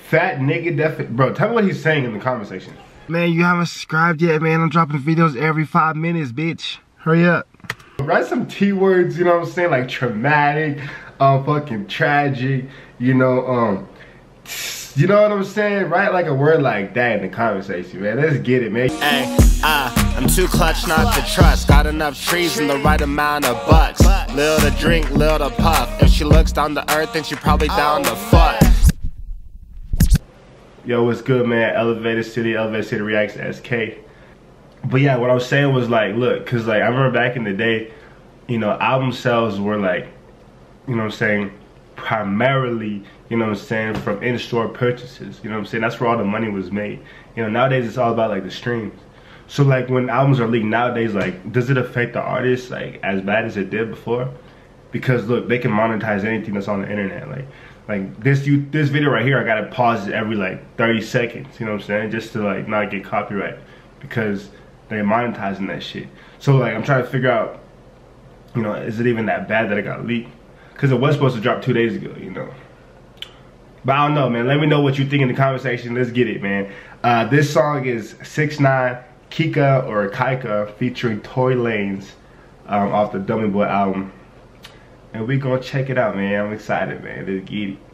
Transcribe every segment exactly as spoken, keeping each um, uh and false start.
Fat nigga definitely. Bro, tell me what he's saying in the comment section. Man, you haven't subscribed yet, man. I'm dropping videos every five minutes, bitch. Hurry up. Write some T words, you know what I'm saying? Like traumatic, um, fucking tragic, you know, um, you know what I'm saying? Write like a word like that in the comment section, man. Let's get it, man. Hey, uh, I'm too clutch not to trust. Got enough trees and the right amount of bucks. Little to drink, little to puff. If she looks down to earth, then she probably down to fuck. Yo, what's good, man? Elevated City, Elevated City Reacts S K. But yeah, what I was saying was like, look, cause like I remember back in the day, you know, album sales were like, you know what I'm saying, primarily, you know what I'm saying, from in-store purchases. You know what I'm saying? That's where all the money was made. You know, nowadays it's all about like the streams. So like when albums are leaked nowadays, like, does it affect the artist like as bad as it did before? Because look, they can monetize anything that's on the internet. Like, like this you this video right here, I gotta pause it every like thirty seconds. You know what I'm saying? Just to like not get copyright, because they're monetizing that shit. So like I'm trying to figure out, you know, is it even that bad that it got leaked? Because it was supposed to drop two days ago, you know. But I don't know, man. Let me know what you think in the comment section. Let's get it, man. Uh, this song is six nine, Kika or Kaika featuring Tory Lanez um, off the Dummy Boy album. And we gonna check it out, man. I'm excited, man. Let's get it.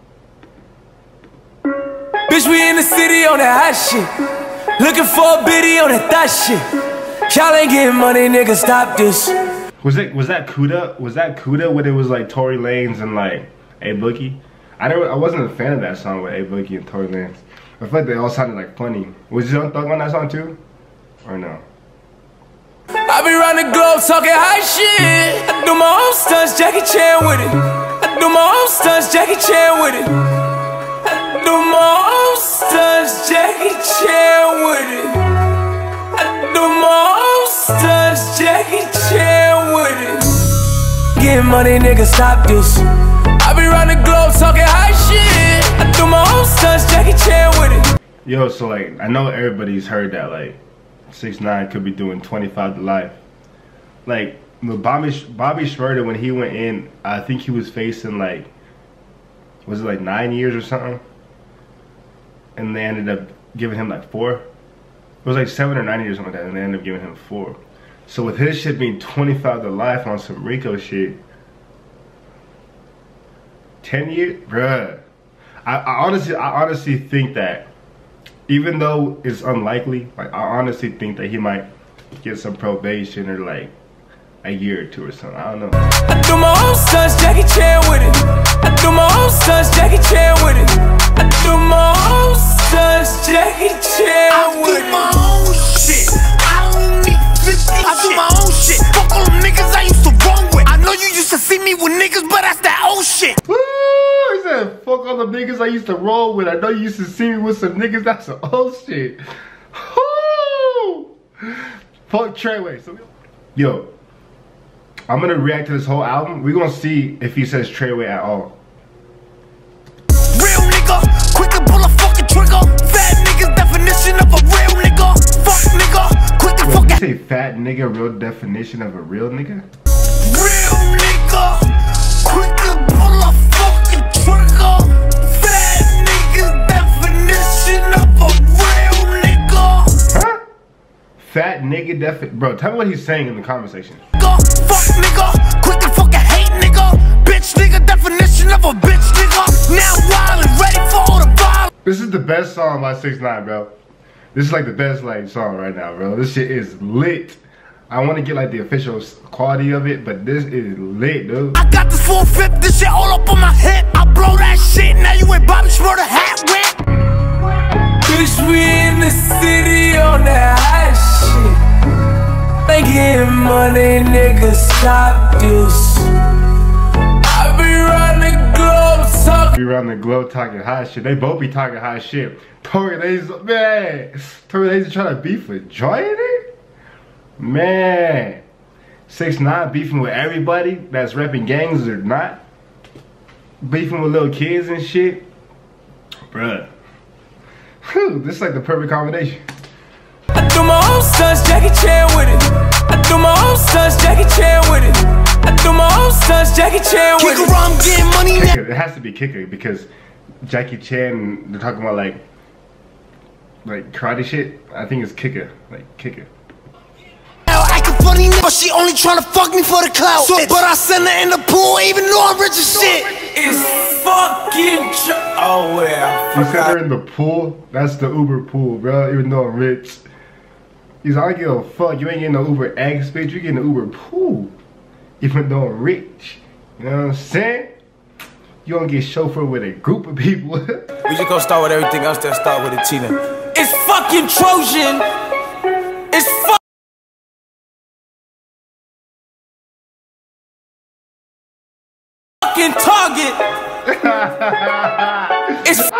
Bitch, we in the city on that hot shit. Looking for a biddy on that thot shit. Y'all ain't getting money, nigga, stop this. Was it was that Kuda? Was that Kuda when it was like Tory Lanez and like A Boogie? I never I wasn't a fan of that song with A Boogie and Tory Lanez. I feel like they all sounded like funny. Was Young Thug on that song too? Or no? I be round the globe talking high shit. I do my own stunts, Jackie Chan with it. I do my own stunts, Jackie Chan with it. I do my own stunts, Jackie Chan with it. I do my own stunts, Jackie Chan with it. Getting money, nigga, stop this. I be round the globe talking high shit. I do my own stunts, Jackie Chan with it. Yo, so like I know everybody's heard that like six nine could be doing twenty-five to life. Like Bobby Bobby Shmurda, when he went in, I think he was facing like, was it like nine years or something? And they ended up giving him like four. It was like seven or nine years or something like that, and they ended up giving him four. So with his shit being twenty-five to life on some Rico shit, ten years, bruh. I, I honestly, I honestly think that, even though it's unlikely, like I honestly think that he might get some probation or like a year or two or something. I don't know. I do my own stunts, Jackie Chan with it. I do my own stunts, Jackie Chan with it. I do my own stunts, Jackie Chan with it. I do my own shit. I don't need fifty. I do my own shit. Fuck all them niggas I used to roll with. I know you used to see me with niggas, but that's that old shit. Woo! He said, fuck all the niggas I used to roll with. I know you used to see me with some niggas. That's some old shit. Woo! Fuck Treyway. So, yo, I'm gonna react to this whole album. We're gonna see if he says Treyway at all. Real nigga, quick to pull a fucking trigger. Fat nigga's definition of a real nigga. Fuck nigga, quick to fuck. You say fat nigga, real definition of a real nigga? Real nigga, quick to pull a fucking trigger. Fat nigga's definition of a real nigga. Huh? Fat nigga defi- Bro, tell me what he's saying in the comment section. Fuck nigga, quick to fucking hate nigga. Bitch nigga, definition of a bitch nigga. Now wild and ready for all the violence. This is the best song by six nine, bro. This is like the best like song right now, bro. This shit is lit. I want to get like the official quality of it, but this is lit, dude. I got this full fifth, this shit all up on my hip. I blow that shit, now you ain't Bobby Shmurda hat whip. Bitch, we in the city on that hot shit. They getting money, nigga, stop this. I be round the globe talking. Be around the globe talking hot shit. They both be talking hot shit. Tory Lanez, man. Tory Lanez trying to beef with Joy in it? Man. six nine beefing with everybody that's repping gangs or not. Beefing with little kids and shit. Bruh. Whew, this is like the perfect combination. I do my own stunts, Jackie Chan with it. I do my own stunts, Jackie Chan with it. I do my own stunts, Jackie Chan with it. Kicker, I'm getting money now. It has to be Kicker because Jackie Chan, and they're talking about like, like karate shit. I think it's kicker, like kicker. Funny, but she only tryna fuck me for the clout. So, but I send her in the pool, even though I'm rich as shit. It's fucking tr oh well. You send her in the pool? That's the Uber pool, bro. Even though I'm rich. He's like, I don't give a fuck. You ain't getting no Uber X, bitch. You getting the Uber pool. Even though I'm rich. You know what I'm saying? You gonna get chauffeured with a group of people. We just gonna start with everything else. Then start with it, Tina. It's fucking Trojan. It's fucking. Target. It's ah,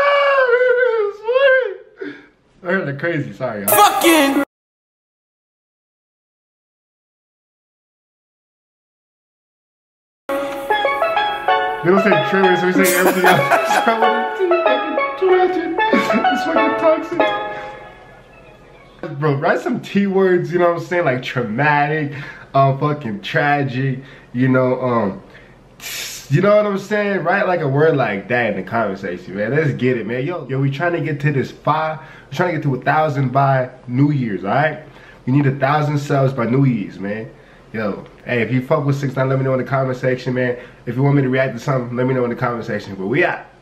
I heard it crazy. Sorry, y'all. Fucking. They don't say trailer, so we say everything else. It's fucking toxic. Bro, write some T words. You know what I'm saying? Like traumatic, um, fucking tragic. You know, um. You know what I'm saying? Write like a word like that in the conversation, man. Let's get it, man. Yo, yo, we trying to get to this five. We're trying to get to a thousand by New Year's, all right? We need a thousand subs by New Year's, man. Yo, hey, if you fuck with six nine, let me know in the comment section, man. If you want me to react to something, let me know in the comment section. But we out.